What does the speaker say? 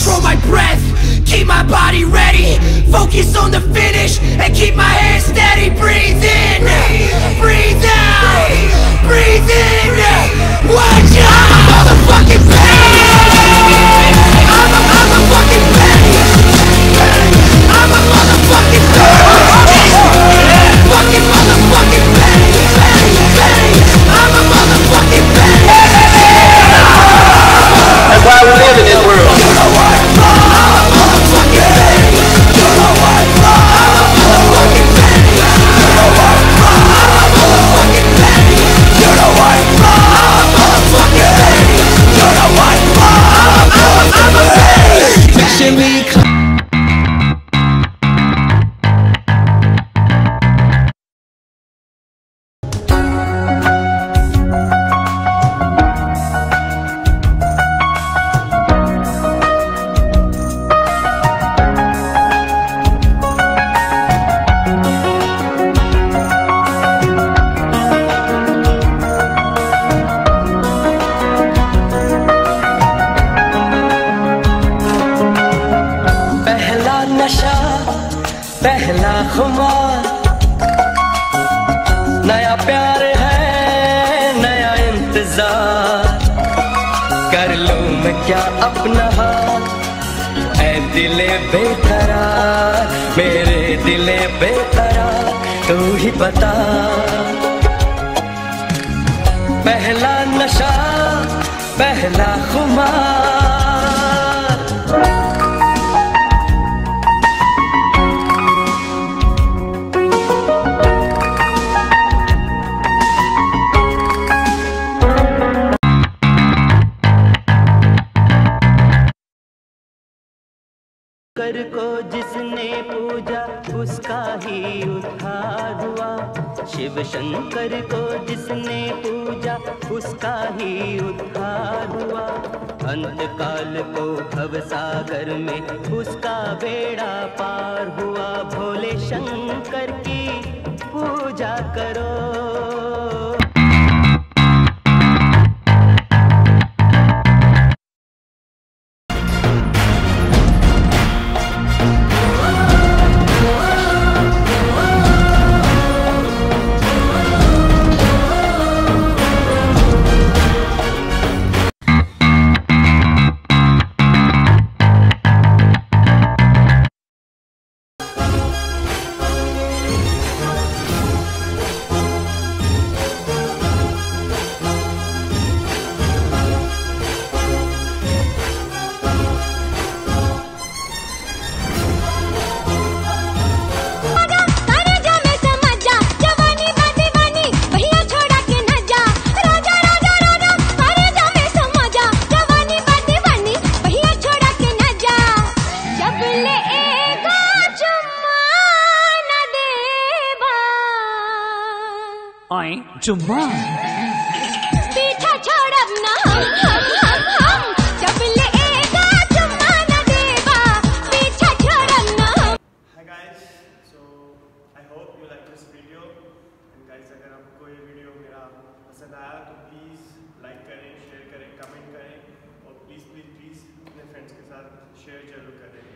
control my breath, keep my body ready, focus on the finish, and keep my hands steady. Breathe in, breathe out, breathe in. Watch out! I'm a motherfucking pain. I'm a motherfucking pain. I'm a motherfucking pain. Fucking motherfucking pain. I'm a motherfucking pain. That's why we live in this world. You know what? I'm a motherfucking pain. You know what? I'm a motherfucking pain. You know what? I'm a motherfucking pain. You know what? I'm a motherfucking pain. You know what? I'm a pain. Picture me. पहला खुमार, नया प्यार है नया इंतजार, कर लूं मैं क्या अपना हाल, ऐ दिले बेकरार, मेरे दिले बेकरार, तू ही बता। पहला नशा पहला खुमार, शंकर को जिसने पूजा उसका ही उद्धार हुआ, शिव शंकर को जिसने पूजा उसका ही उद्धार हुआ, अंत काल को भव सागर में उसका बेड़ा पार हुआ। भोले शंकर की पूजा करो। चुम्मा पीछा छोड़ अब ना हम जब लेगा चुम्मा न देगा पीछा छोड़ अब ना। Hi guys, so I hope you like this video and guys अगर आपको ये वीडियो मेरा पसंद आया तो प्लीज़ लाइक करें, शेयर करें, कमेंट करें और प्लीज़ अपने फ्रेंड्स के साथ शेयर जरूर करें।